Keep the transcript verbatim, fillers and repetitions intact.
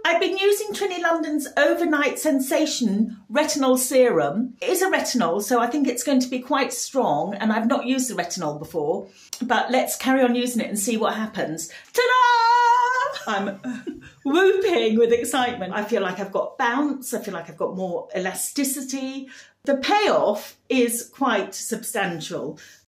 I've been using Trinny London's Overnight Sensation Retinol Serum. It is a retinol, so I think it's going to be quite strong, and I've not used the retinol before, but let's carry on using it and see what happens. Ta-da! I'm whooping with excitement. I feel like I've got bounce, I feel like I've got more elasticity. The payoff is quite substantial.